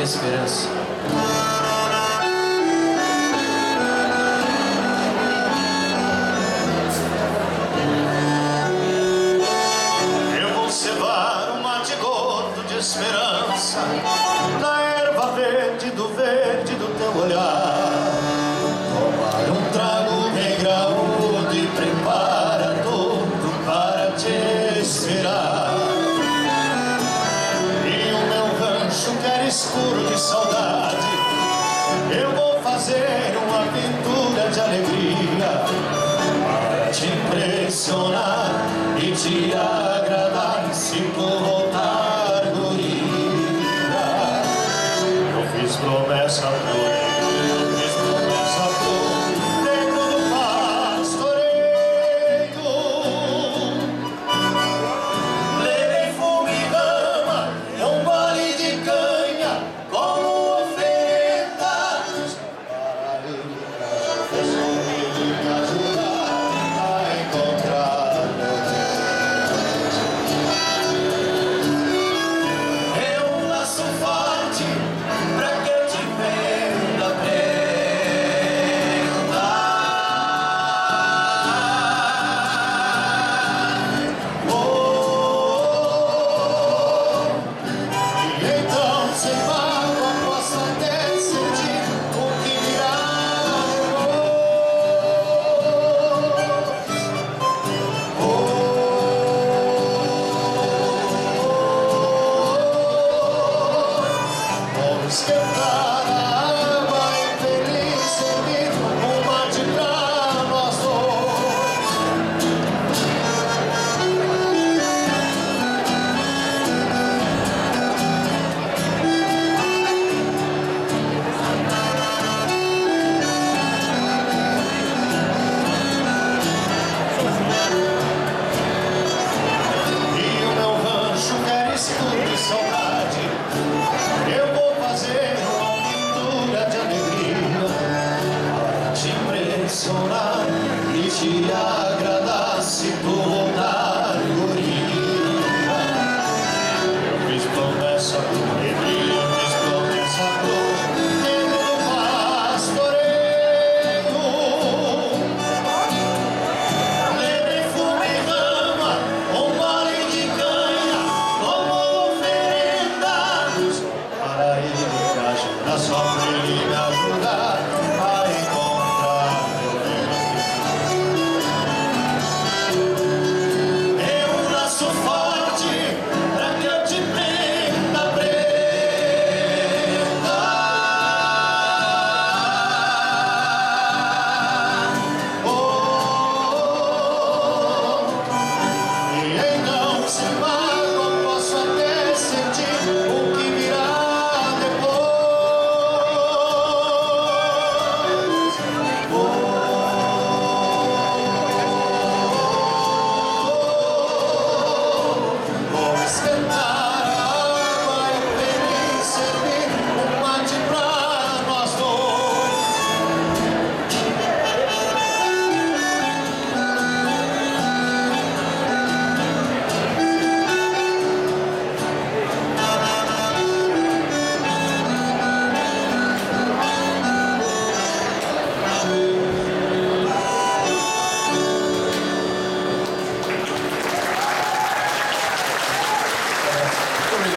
esperança. Eu vou cevar um mate gordo de esperança na erva verde do teu olhar. Tomar um trago bem graúdo e prepara tudo para te esperar. E o meu rancho que era escuro de saudade, eu vou fazer uma pintura de alegria para te impressionar e te